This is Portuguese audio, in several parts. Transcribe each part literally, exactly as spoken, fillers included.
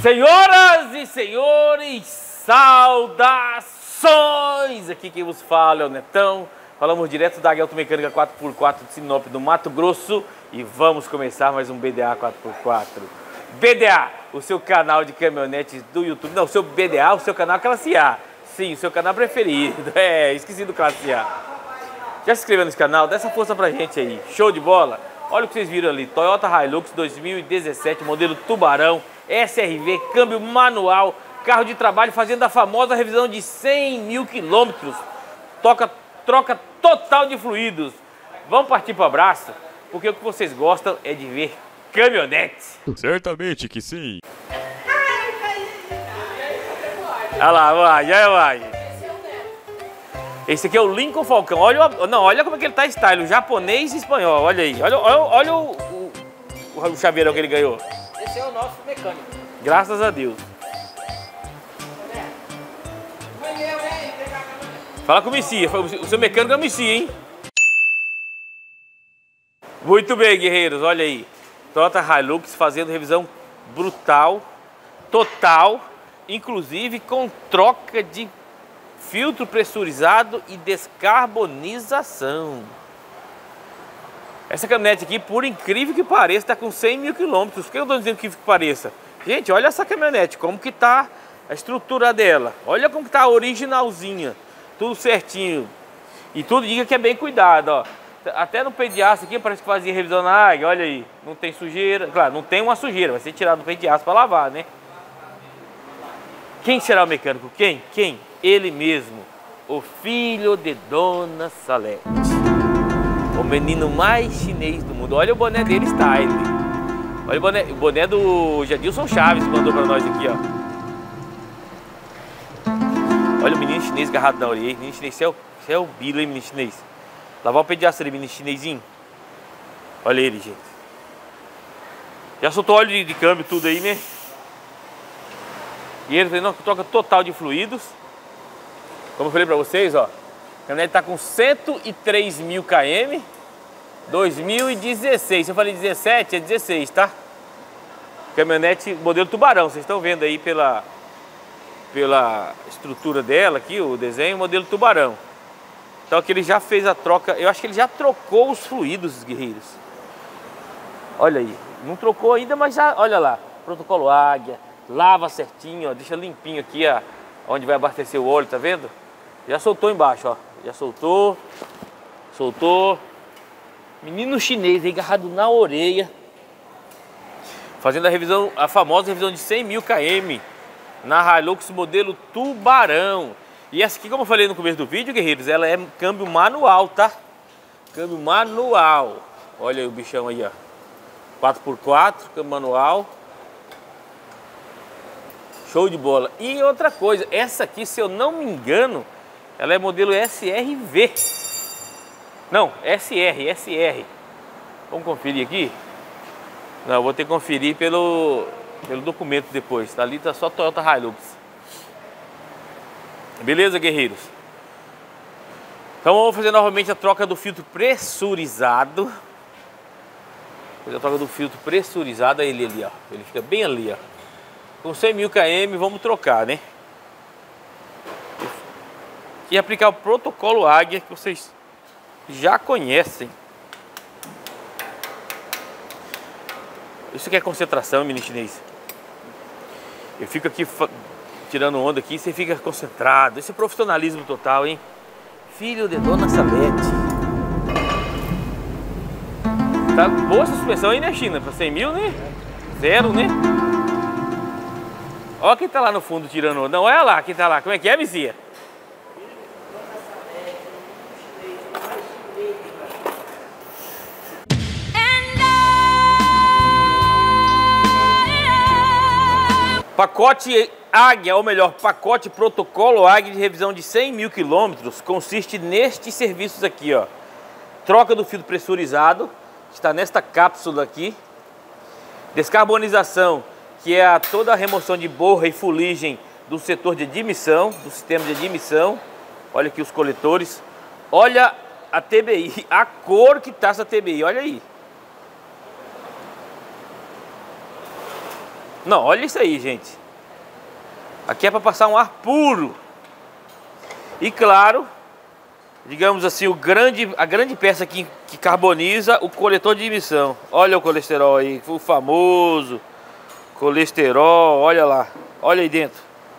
Senhoras e senhores, saudações! Aqui quem vos fala é o Netão. Falamos direto da Automecânica quatro por quatro de Sinop, do Mato Grosso. E vamos começar mais um B D A quatro por quatro. B D A, o seu canal de caminhonetes do YouTube. Não, o seu B D A, o seu canal Classe A. Sim, o seu canal preferido. É, esqueci do Classe A. Já se inscreveu nesse canal? Dá essa força pra gente aí. Show de bola? Olha o que vocês viram ali. Toyota Hilux dois mil e dezessete, modelo Tubarão. S R V, câmbio manual, carro de trabalho fazendo a famosa revisão de cem mil quilômetros. Toca, troca total de fluidos. Vamos partir para o abraço, porque o que vocês gostam é de ver caminhonetes. Certamente que sim. Olha lá, vai, já vai. Esse aqui é o Lincoln Falcão. Olha, o, não, olha como é que ele tá style, japonês e espanhol. Olha aí, olha, olha, olha o, o, o chaveirão que ele ganhou. Esse é o nosso mecânico. Graças a Deus. Fala com o Messia, o seu mecânico é o Messia, hein? Muito bem, guerreiros, olha aí. Toyota Hilux fazendo revisão brutal, total, inclusive com troca de filtro pressurizado e descarbonização. Essa caminhonete aqui, por incrível que pareça, está com cem mil quilômetros. Por que eu estou dizendo que pareça? Gente, olha essa caminhonete, como que tá a estrutura dela. Olha como que tá a originalzinha. Tudo certinho. E tudo diga que é bem cuidado, ó. Até no peito de aço aqui, parece que fazia revisão na águia. Olha aí, não tem sujeira. Claro, não tem uma sujeira, vai ser tirado do peito de aço para lavar, né? Quem será o mecânico? Quem? Quem? Ele mesmo. O filho de Dona Salete. O menino mais chinês do mundo. Olha o boné dele, style. Olha o boné, o boné do Jadilson Chaves que mandou pra nós aqui, ó. Olha o menino chinês agarrado na orelha. Menino chinês, você é o, você é o Bila, hein, menino chinês? Lavar o pé de aço ali, menino chinesinho. Olha ele, gente. Já soltou óleo de, de câmbio, tudo aí, né? E ele tem uma troca total de fluidos. Como eu falei pra vocês, ó. A caminhonete tá com cento e três mil quilômetros, dois mil e dezesseis. Se eu falei dezessete, é dezesseis, tá? Caminhonete modelo Tubarão, vocês estão vendo aí pela, pela estrutura dela aqui, o desenho, modelo Tubarão. Então aqui ele já fez a troca, eu acho que ele já trocou os fluidos, guerreiros. Olha aí, não trocou ainda, mas já, olha lá, protocolo Águia, lava certinho, ó, deixa limpinho aqui, ó, onde vai abastecer o óleo, tá vendo? Já soltou embaixo, ó. Já soltou. Soltou. Menino chinês aí agarrado na orelha. Fazendo a revisão, a famosa revisão de cem mil quilômetros na Hilux modelo Tubarão. E essa aqui, como eu falei no começo do vídeo, guerreiros, ela é câmbio manual, tá? Câmbio manual. Olha aí o bichão aí, ó. quatro por quatro, câmbio manual. Show de bola. E outra coisa, essa aqui, se eu não me engano, ela é modelo S R V. Não, S R, S R. Vamos conferir aqui? Não, eu vou ter que conferir pelo, pelo documento depois. Tá ali, tá só Toyota Hilux. Beleza, guerreiros? Então vamos fazer novamente a troca do filtro pressurizado. Fazer a troca do filtro pressurizado. É ele ali, ó. Ele fica bem ali, ó. Com cem mil quilômetros, vamos trocar, né? E aplicar o protocolo Águia, que vocês já conhecem. Isso aqui é concentração, menino chinês. Eu fico aqui tirando onda aqui, você fica concentrado. Esse é profissionalismo total, hein? Filho de Dona Salete. Tá boa essa suspensão aí, né, China? Pra cem mil, né? Zero, né? Olha quem tá lá no fundo tirando onda. Não, olha lá quem tá lá. Como é que é, Messia? Pacote Águia, ou melhor, pacote protocolo Águia de revisão de cem mil quilômetros consiste nestes serviços aqui, ó. Troca do filtro pressurizado, que está nesta cápsula aqui. Descarbonização, que é a, toda a remoção de borra e fuligem do setor de admissão, do sistema de admissão. Olha aqui os coletores. Olha a T B I, a cor que tá essa T B I, olha aí. Não, olha isso aí, gente. Aqui é para passar um ar puro. E claro, digamos assim, o grande, a grande peça que, que carboniza o coletor de emissão. Olha o colesterol aí, o famoso colesterol, olha lá, olha aí dentro.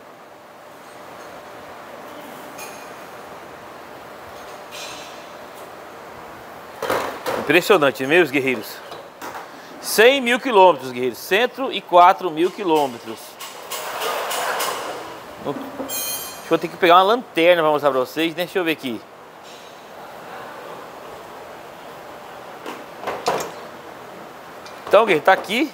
Impressionante, meus guerreiros. cem mil quilômetros, guerreiros, cento e quatro mil quilômetros. Acho que eu tenho que pegar uma lanterna para mostrar para vocês, né? Deixa eu ver aqui. Então, guerreiro, tá aqui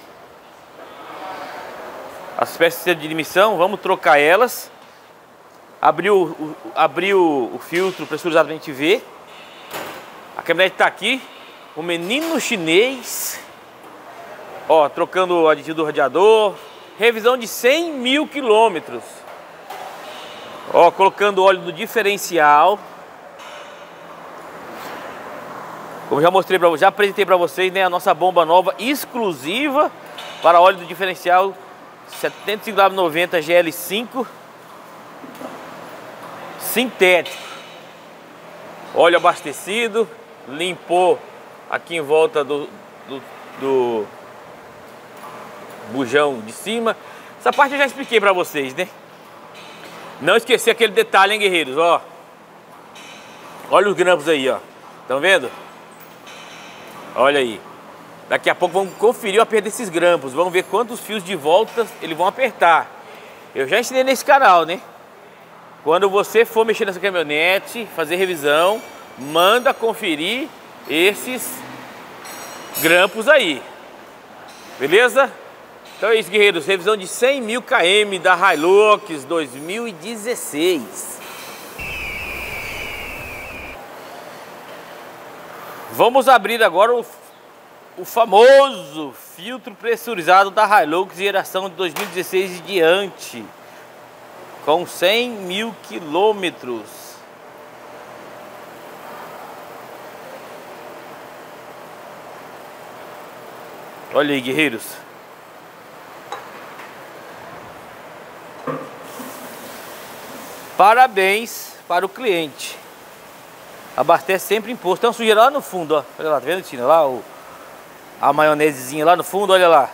as peças de emissão, vamos trocar elas. Abriu, o, abriu o filtro pressurizado pra gente ver. A caminhonete tá aqui. O menino chinês. Ó, trocando o aditivo do radiador. Revisão de cem mil quilômetros. Ó, colocando óleo no diferencial. Como já mostrei para já apresentei para vocês, né, a nossa bomba nova exclusiva para óleo do diferencial setenta e cinco W noventa G L cinco sintético. Óleo abastecido, limpou aqui em volta do, do, do bujão de cima. Essa parte eu já expliquei para vocês, né? Não esquecer aquele detalhe, hein, guerreiros, ó. Olha os grampos aí, ó. Estão vendo? Olha aí. Daqui a pouco vamos conferir a perda desses grampos. Vamos ver quantos fios de volta eles vão apertar. Eu já ensinei nesse canal, né? Quando você for mexer nessa caminhonete, fazer revisão, manda conferir esses grampos aí. Beleza? Então é isso, guerreiros. Revisão de cem mil quilômetros da Hilux dois mil e dezesseis. Vamos abrir agora o, o famoso filtro pressurizado da Hilux geração de dois mil e dezesseis e diante, com cem mil quilômetros. Olha aí, guerreiros. Parabéns para o cliente. Abastece sempre imposto. Tem uma sujeira lá no fundo, ó. Olha lá, tá vendo, Tina? Lá o, a maionesezinha lá no fundo, olha lá.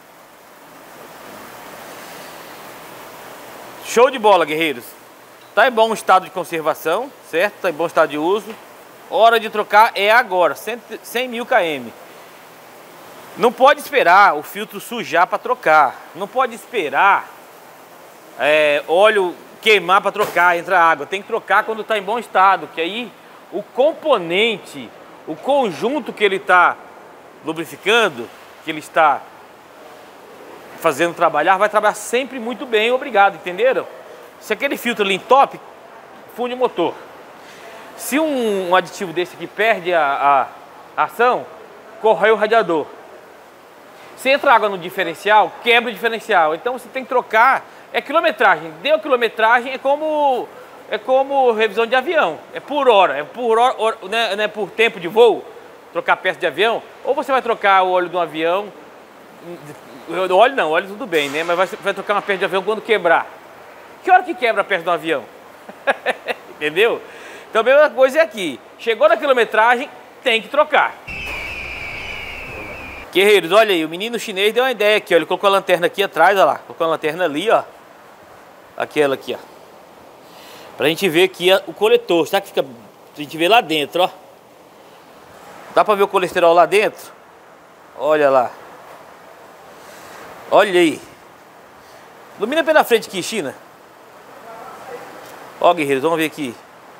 Show de bola, guerreiros. Tá em bom estado de conservação, certo? Tá em bom estado de uso. Hora de trocar é agora, cem mil quilômetros. Não pode esperar o filtro sujar para trocar. Não pode esperar é, óleo queimar para trocar, entra água. Tem que trocar quando está em bom estado, que aí o componente, o conjunto que ele está lubrificando, que ele está fazendo trabalhar, vai trabalhar sempre muito bem, obrigado, entenderam? Se aquele filtro ali entope, funde o motor. Se um, um aditivo desse aqui perde a, a ação, corrói o radiador. Se entra água no diferencial, quebra o diferencial. Então você tem que trocar, é quilometragem. Deu quilometragem, é como, é como revisão de avião. É por hora, é por, hora, hora, né, né, por tempo de voo, trocar peça de avião. Ou você vai trocar o óleo de um avião, o óleo não, o óleo tudo bem, né? Mas vai, vai trocar uma peça de avião quando quebrar. Que hora que quebra a peça do avião? Entendeu? Então a mesma coisa é aqui. Chegou na quilometragem, tem que trocar. Guerreiros, olha aí, o menino chinês deu uma ideia aqui, ó. Ele colocou a lanterna aqui atrás, olha lá. Colocou a lanterna ali, ó. Aquela aqui, ó. Pra gente ver aqui ó, o coletor, sabe que fica... A gente vê lá dentro, ó. Dá pra ver o colesterol lá dentro? Olha lá. Olha aí. Ilumina pela frente aqui, China. Ó, guerreiros, vamos ver aqui.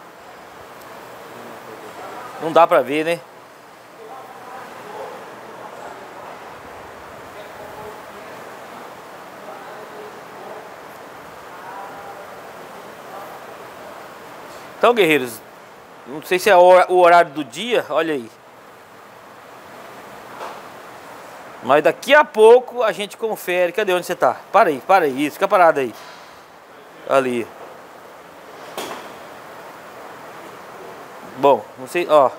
Não dá pra ver, né? Então, guerreiros, não sei se é o horário do dia, olha aí. Mas daqui a pouco a gente confere. Cadê onde você tá? Para aí, para aí, isso, fica parado aí. Ali. Bom, não sei, ó.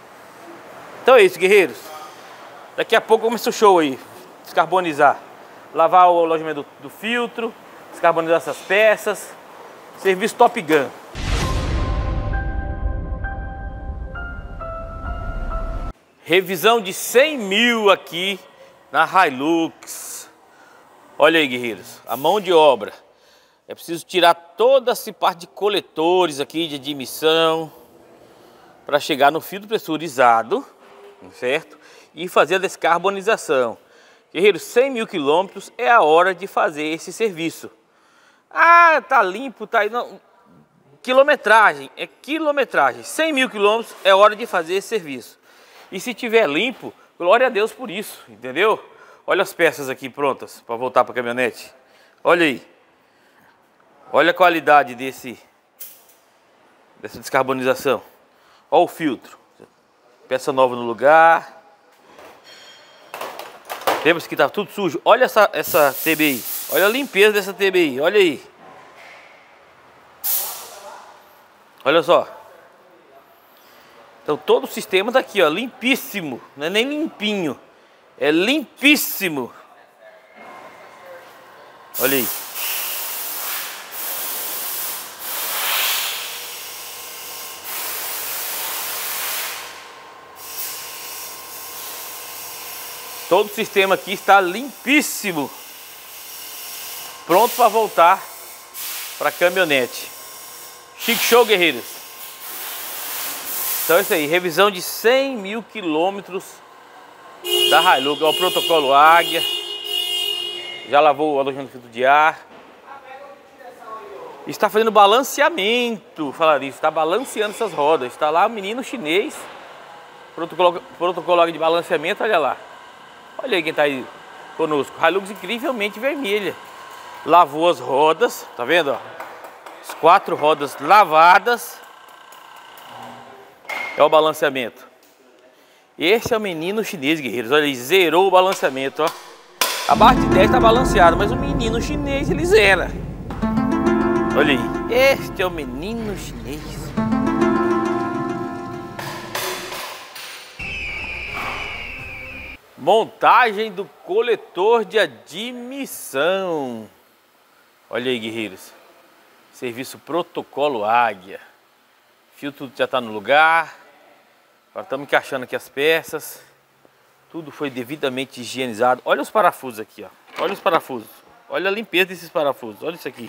Então é isso, guerreiros. Daqui a pouco começa o show aí, descarbonizar. lavar o alojamento do, do filtro, descarbonizar essas peças. Serviço Top Gun. Revisão de cem mil aqui na Hilux. Olha aí, guerreiros, a mão de obra. É preciso tirar toda essa parte de coletores aqui de admissão para chegar no filtro pressurizado, certo? E fazer a descarbonização. Guerreiros, cem mil quilômetros é a hora de fazer esse serviço. Ah, tá limpo, tá aí. Não. Quilometragem, é quilometragem. cem mil quilômetros é hora de fazer esse serviço. E se tiver limpo, glória a Deus por isso, entendeu? Olha as peças aqui prontas para voltar para a caminhonete. Olha aí. Olha a qualidade desse, dessa descarbonização. Olha o filtro. Peça nova no lugar. Lembra-se que estava tudo sujo? Olha essa, essa T B I. Olha a limpeza dessa T B I. Olha aí. Olha só. Então todo o sistema está aqui, ó, limpíssimo. Não é nem limpinho. É limpíssimo. Olha aí. Todo o sistema aqui está limpíssimo. Pronto para voltar para a caminhonete. Chique show, guerreiros. Então é isso aí, revisão de cem mil quilômetros da Hilux. Olha o protocolo Águia. Já lavou o alojamento do filtro de ar. Está fazendo balanceamento, falar isso. Está balanceando essas rodas. Está lá o menino chinês. Protocolo, protocolo Águia de balanceamento, olha lá. Olha aí quem está aí conosco. Hilux incrivelmente vermelha. Lavou as rodas, tá vendo? Ó? As quatro rodas lavadas. É o balanceamento. Esse é o menino chinês, guerreiros. Olha, ele zerou o balanceamento, ó. Abaixo de dez está balanceado, mas o menino chinês ele zera. Olha aí. Este é o menino chinês. Montagem do coletor de admissão. Olha aí, guerreiros. Serviço Protocolo Águia. Filtro já está no lugar. Agora estamos encaixando aqui as peças. Tudo foi devidamente higienizado. Olha os parafusos aqui, ó. Olha os parafusos. Olha a limpeza desses parafusos. Olha isso aqui.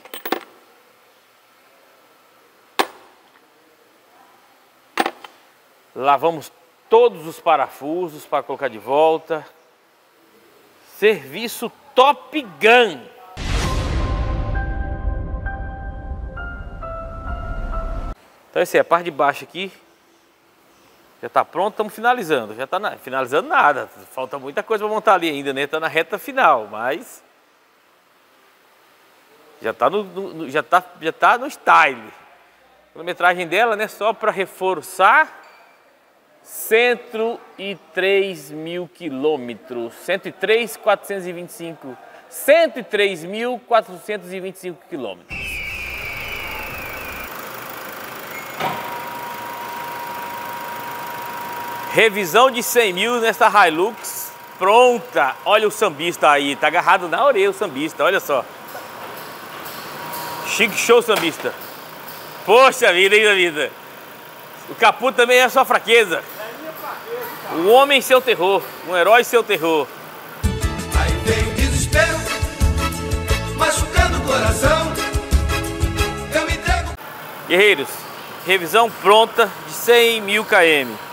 Lavamos todos os parafusos para colocar de volta. Serviço Top Gun. Então essa é a parte de baixo aqui. Já está pronto, estamos finalizando. Já está finalizando nada. Falta muita coisa para montar ali ainda, né? Está na reta final, mas já está no, no, já tá, já tá no style. A quilometragem dela, né? Só para reforçar. cento e três mil quilômetros, cento e três mil quatrocentos e vinte e cinco, cento e três mil quatrocentos e vinte e cinco quilômetros. Revisão de cem mil nessa Hilux, pronta. Olha o sambista aí, tá agarrado na orelha o sambista, olha só. Chique show, sambista. Poxa vida, hein, vida. O capô também é a sua fraqueza. O homem seu terror, um herói seu terror. Aí vem o desespero, machucando o coração. Eu me entrego. Guerreiros, revisão pronta de cem mil quilômetros.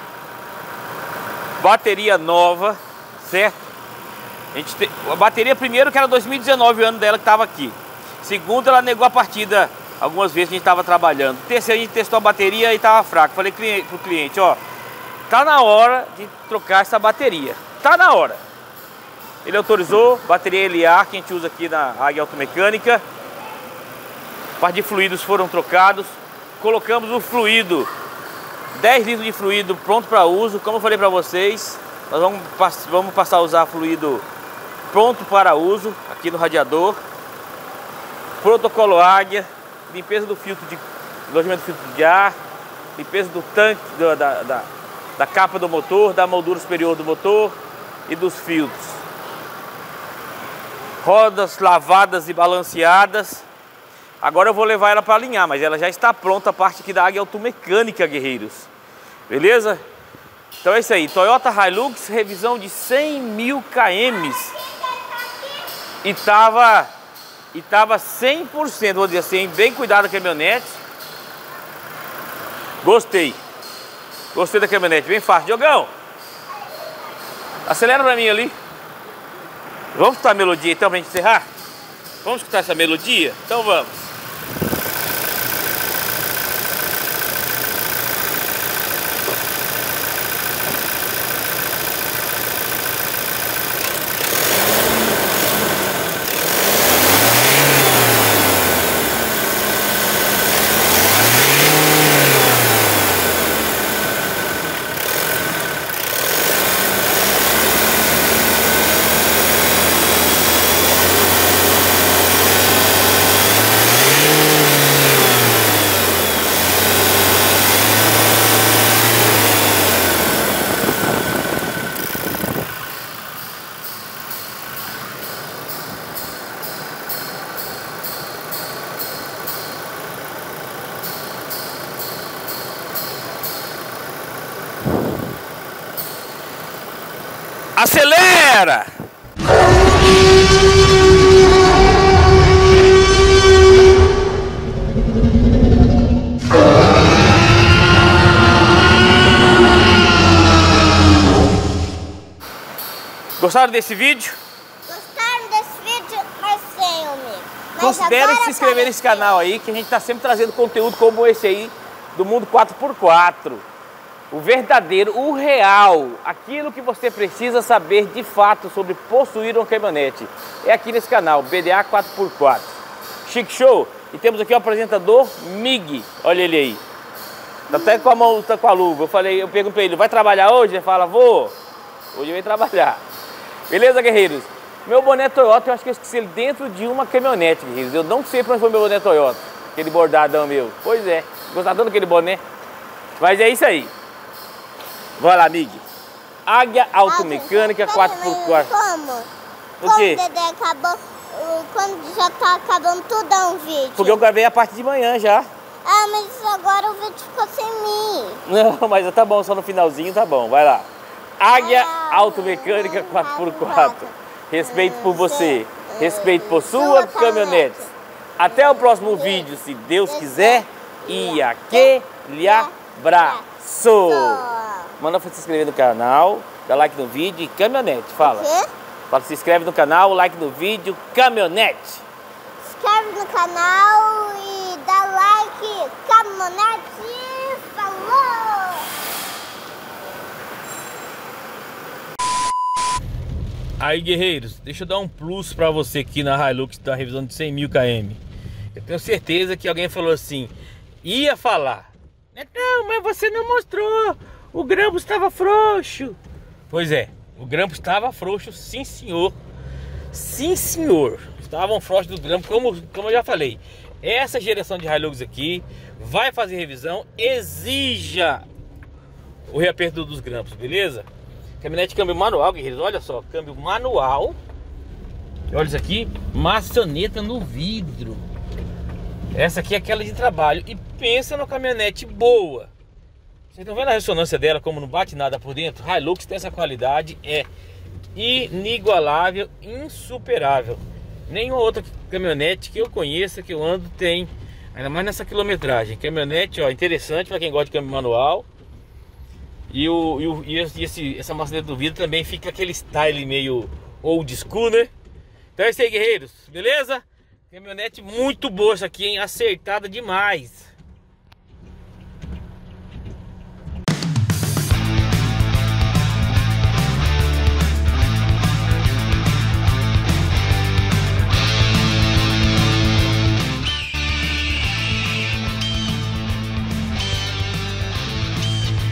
Bateria nova, certo? A, gente te... a bateria primeiro que era dois mil e dezenove, o ano dela que estava aqui. Segundo, ela negou a partida algumas vezes que a gente estava trabalhando. Terceiro, a gente testou a bateria e estava fraco. Falei para o cliente, ó, tá na hora de trocar essa bateria. Tá na hora. Ele autorizou, bateria L A que a gente usa aqui na Águia Automecânica. Parte de fluidos foram trocados. Colocamos o fluido, dez litros de fluido pronto para uso. Como eu falei para vocês, nós vamos, vamos passar a usar fluido pronto para uso aqui no radiador. Protocolo Águia, limpeza do filtro de alojamento do filtro de ar, limpeza do tanque, da, da, da, da capa do motor, da moldura superior do motor e dos filtros. rodas lavadas e balanceadas. Agora eu vou levar ela para alinhar, mas ela já está pronta a parte aqui da Águia Automecânica, guerreiros. Beleza? Então é isso aí, Toyota Hilux, revisão de cem mil quilômetros. E tava, e tava cem por cento, vou dizer assim, bem cuidado da caminhonete. Gostei. Gostei da caminhonete, bem fácil. Diogão, acelera pra mim ali. Vamos escutar a melodia então pra gente encerrar? Vamos escutar essa melodia? Então vamos. Acelera! Gostaram desse vídeo? Gostaram desse vídeo? Mas sim, amigo. Considere se inscrever nesse canal aí, que a gente está sempre trazendo conteúdo como esse aí, do mundo quatro por quatro. O verdadeiro, o real, aquilo que você precisa saber de fato sobre possuir uma caminhonete. É aqui nesse canal, B D A quatro por quatro. Chique Show! E temos aqui o apresentador Mig. Olha ele aí. Tá até com a mão, tá com a luva. Eu falei, eu pergunto pra ele, vai trabalhar hoje? Ele fala, vou. Hoje eu vou trabalhar. Beleza, guerreiros? Meu boné Toyota, eu acho que eu esqueci ele dentro de uma caminhonete, guerreiros. Eu não sei pra onde foi meu boné Toyota. Aquele bordadão meu. Pois é. Gostaram daquele boné? Mas é isso aí. Vai lá, Mig. Águia Automecânica quatro por quatro. Como? O quê? Quando o Dedé acabou, quando já tá acabando tudo é um vídeo. Porque eu gravei a parte de manhã já. Ah, mas agora o vídeo ficou sem mim. Não, mas tá bom, só no finalzinho tá bom. Vai lá. Águia Automecânica quatro por quatro. Respeito por você. Respeito por sua caminhonete. Até o próximo vídeo, se Deus quiser. E aquele abraço. Manda você se inscrever no canal, dá like no vídeo e caminhonete, fala. O quê? Fala, se inscreve no canal, like no vídeo, caminhonete. Se inscreve no canal e dá like, caminhonete, falou! Aí, guerreiros, deixa eu dar um plus pra você aqui na Hilux da revisão de cem mil quilômetros. Eu tenho certeza que alguém falou assim, ia falar. Não, mas você não mostrou. O grampo estava frouxo. Pois é, o grampo estava frouxo, sim senhor. Sim senhor. Estavam frouxos do grampo, como, como eu já falei. Essa geração de Hilux aqui vai fazer revisão, exija o reaperto dos grampos, beleza? Caminhonete câmbio manual, guerreiros, olha só, câmbio manual. Olha isso aqui, maçaneta no vidro. Essa aqui é aquela de trabalho. E pensa numa caminhonete boa. Vocês estão vendo a ressonância dela, como não bate nada por dentro? Hilux tem essa qualidade, é inigualável, insuperável. Nenhuma outra caminhonete que eu conheça, que eu ando, tem. Ainda mais nessa quilometragem. Caminhonete, ó, interessante para quem gosta de câmbio manual. E, o, e, o, e esse, essa maçaneta do vidro também fica aquele style meio old school, né? Então é isso aí, guerreiros, beleza? Caminhonete muito boa essa aqui, hein? Acertada demais.